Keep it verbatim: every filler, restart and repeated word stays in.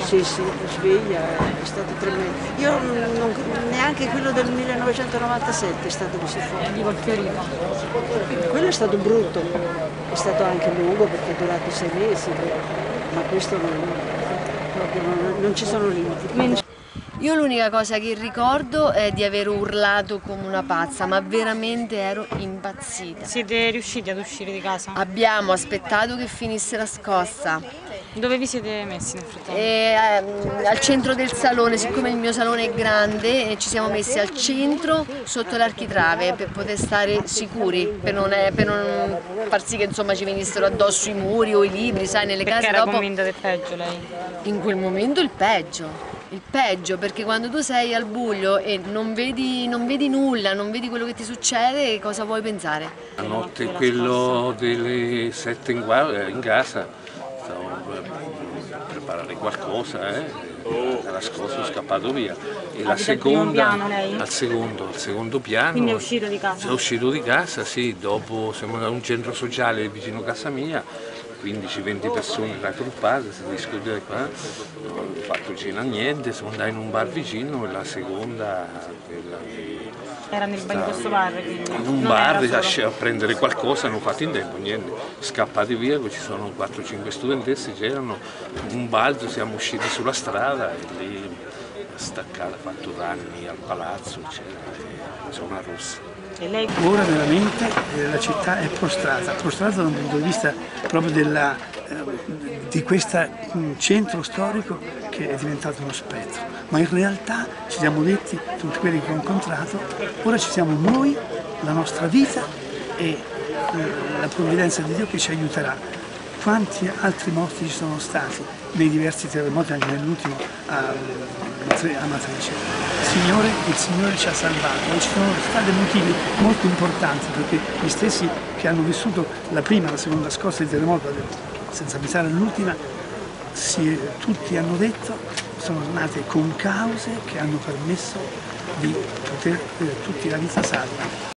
Sì, sì, sveglia, è stato tremendo. Io non, neanche quello del millenovecentonovantasette è stato così forte. Dico il Fiorito. Quello è stato brutto, è stato anche lungo perché è durato sei mesi, ma questo non, proprio non, non ci sono limiti. Io l'unica cosa che ricordo è di aver urlato come una pazza, ma veramente ero impazzita. Siete riusciti ad uscire di casa? Abbiamo aspettato che finisse la scossa. Dove vi siete messi nel frattempo? E, ehm, al centro del salone, siccome il mio salone è grande, ci siamo messi al centro sotto l'architrave per poter stare sicuri, per non, per non far sì che insomma, ci venissero addosso i muri o i libri, sai, nelle Perché case era dopo. convinta del peggio lei? In quel momento il peggio. Il peggio, perché quando tu sei al buio e non vedi, non vedi nulla, non vedi quello che ti succede, cosa vuoi pensare? La notte quello delle sette in, in casa, stavo per preparare qualcosa, eh? Era scosso, scappato via. E la seconda, piano, lei? al secondo, al secondo piano. Quindi è uscito di casa? Sono uscito di casa, sì, dopo siamo andati a un centro sociale vicino a casa mia, quindici venti persone raggruppate, si discuteva qua, non ho fatto cena a niente, siamo andati in un bar vicino e la seconda, quella che era nel bagno di questo bar? Quindi. In un non bar a prendere qualcosa, non ho fatto in tempo, niente, scappati via, ci sono quattro cinque studentesse, c'erano un balzo, siamo usciti sulla strada e lì staccata, ha fatto danni al palazzo, c'era zona rossa. Ora veramente eh, la città è prostrata, prostrata dal punto di vista proprio della, eh, di questo centro storico che è diventato uno spettro, ma in realtà ci siamo detti, tutti quelli che ho incontrato, ora ci siamo noi, la nostra vita e eh, la provvidenza di Dio che ci aiuterà. Quanti altri morti ci sono stati nei diversi terremoti, anche nell'ultimo a Amatrice. Signore, il Signore ci ha salvato e ci sono stati motivi molto importanti perché gli stessi che hanno vissuto la prima e la seconda scossa di terremoto, senza pensare all'ultima, tutti hanno detto sono nate con cause che hanno permesso di poter eh, tutti la vita salva.